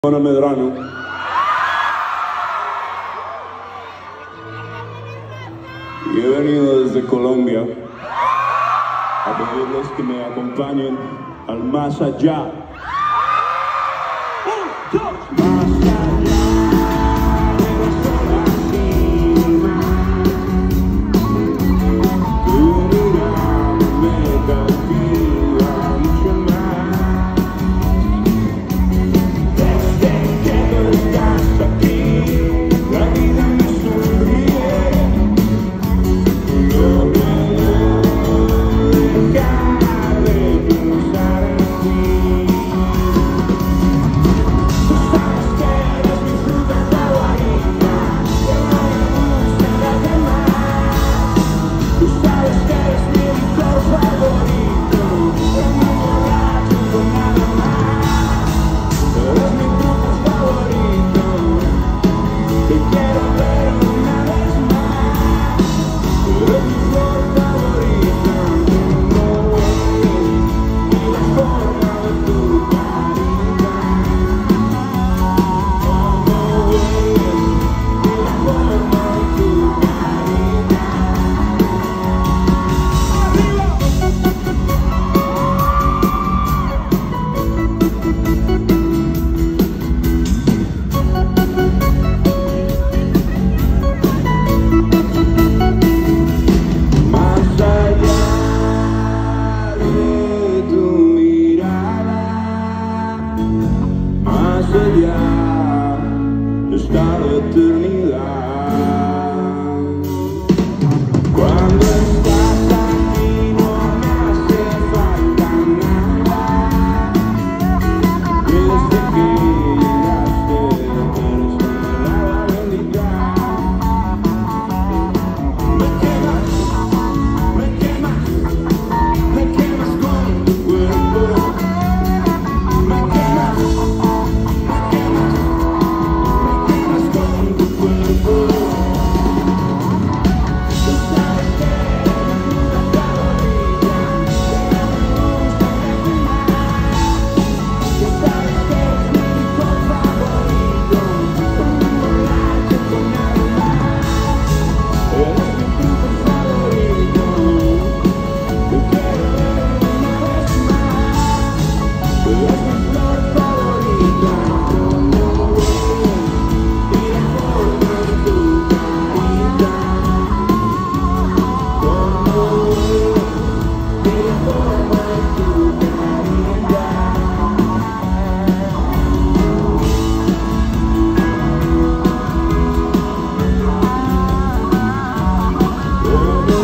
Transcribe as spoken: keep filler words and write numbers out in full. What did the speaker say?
Ana Medrano. Y he venido desde Colombia a pedirles que me acompañen al más allá. Un, dos, más allá de la sola cima. Tu mirada me cautiva mucho más. Desde que tú estás aquí, la vida me sonríe. No me dejar de pensar en ti. Tú sabes que eres mi fruta favorita, que no me gustan las demás. Tú sabes que eres mi licor favorito, que no me borracho con nada más. Eres mi fruta favorito, te quiero ver una vez más. Eres mi flor favorita, como eres, y la forma de tu carita. Como eres, y la forma de tu carita. ¡Arriba! Más allá de tu mirada, más allá está la eternidad. Cuando estás aquí no me hace falta nada. Desde que llegaste eres mi helada bendita. Me quemas, me quemas, me quemas con tu cuerpo. Me quemas, me quemas, me quemas con tu cuerpo. Tú sabes que eres mi fruta favorita, que no me gustan las demás. Tú sabes que eres mi licor favorito, con un borracho con nada más. Eres mi fruta favorito, te quiero ver una vez más. Eres mi flor favorita, como eres, y la forma de tu carita. Como eres, y la forma de tu carita. Como